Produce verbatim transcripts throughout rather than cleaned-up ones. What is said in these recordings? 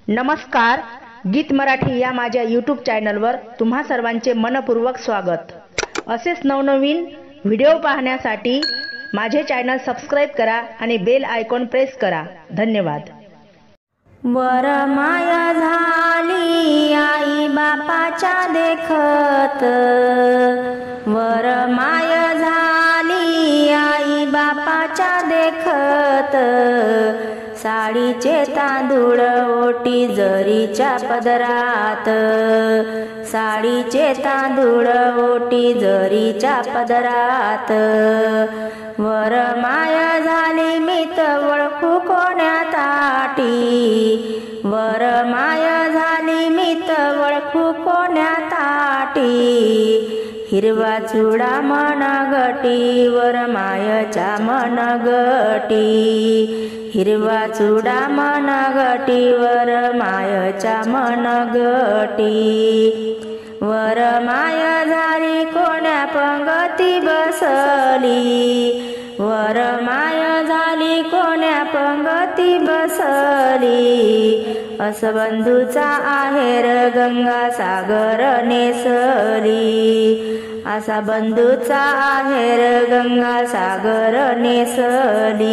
नमस्कार, गीत मराठी या माझ्या यूट्यूब चॅनलवर तुम्हा सर्वांचे मनपूर्वक स्वागत। असेच नवनवीन व्हिडिओ पाहण्यासाठी माझे चॅनल सबस्क्राइब करा आणि बेल आयकॉन प्रेस करा। धन्यवाद। वर माया झाली आई बापाच्या देखत, वर माया झाली आई बापाच्या देखत, साडीचे तांदूळ ओटी जरीच्या पदरात, साडीचे तांदूळ ओटी जरीच्या पदरात, वर माया झाली मी तर ओळखू कोण्या ताटी, वर माया झाली मी तर ओळखू कोण्या ताटी, हिरवा चुडा मनगटी वर मायच्या मनगटी, हिरवा चुडा मनगटी वर मायच्या मनगटी, वर माया झाली कोण्या पंगती बसली, वर माया झाली कोण्या पंगती बसली, अस बंधूचा आहेर गंगा सागर नेसली, असा बंधूचा आहेर गंगा सागर नेसली,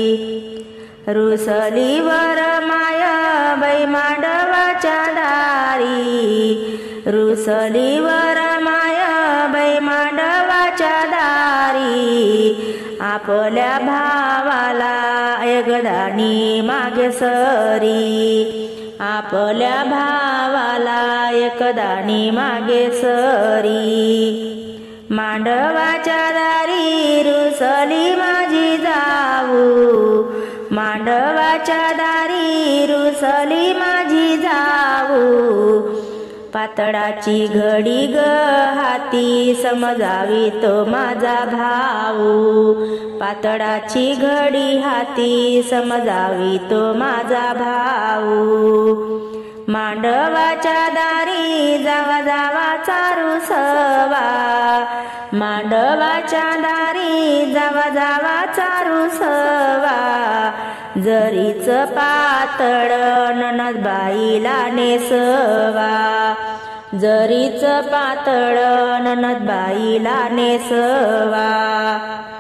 रुसली वर माया बाई मांडवाच्या दारी, रुसली वर माया बाई मांडवाच्या दारी, आपल्या भावाला एकदानी मागे सरी, आपल्या भावाला एकदानी मागे सरी, मांडवाच्या दारी रुसली माझी जाऊ, मांडवाच्या दारी रुसली माझी जाऊ, पातळाची घडी ग हाती समजावी तो माझा भाऊ, पातळाची घडी हाती समजावी तो माझा भाऊ, मांडवाच्या दारी जावा जावा चारू सवा, मांडवाच्या दारी जावा जावा चारू सवा, जरीच पातळ ननदबाईला नेसवा, जरीच पातळ ननदबाईला नेसवा।